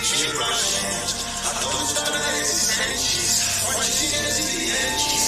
Chega pra gente, a todos os resistentes, fortes e resilientes.